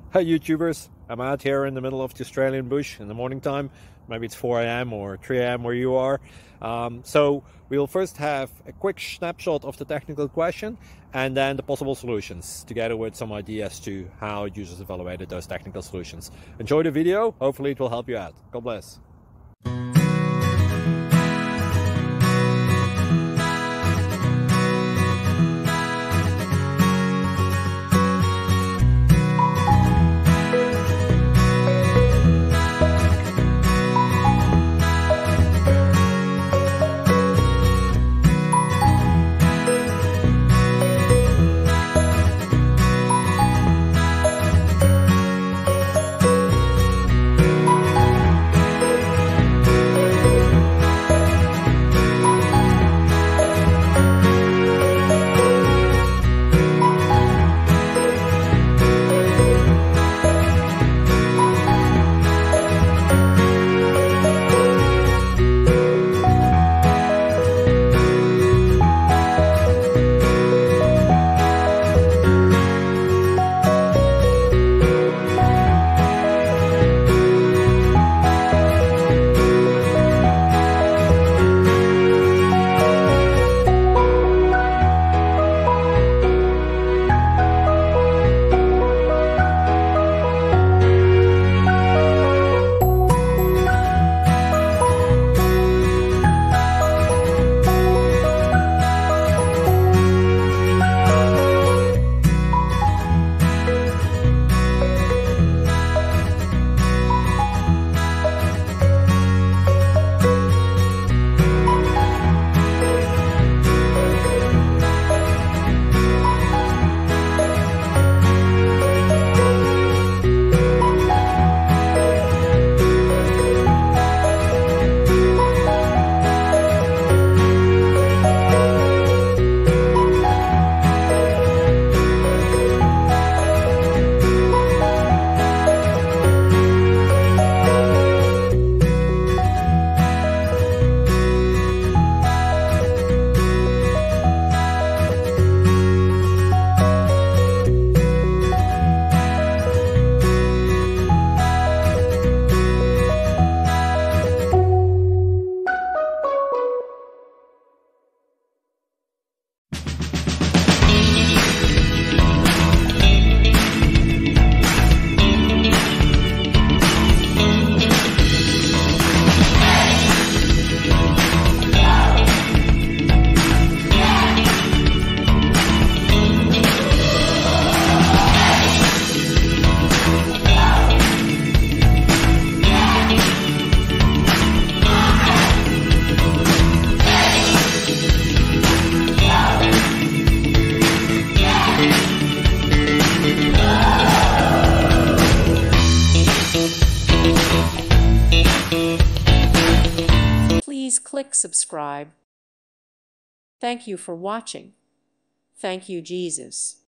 Hi YouTubers, I'm out here in the middle of the Australian bush in the morning time. Maybe it's 4 a.m. or 3 a.m. where you are. So we'll first have a quick snapshot of the technical question and then the possible solutions, together with some ideas to how users evaluated those technical solutions. Enjoy the video, hopefully it will help you out. God bless. Please click subscribe. Thank you for watching. Thank you, Jesus.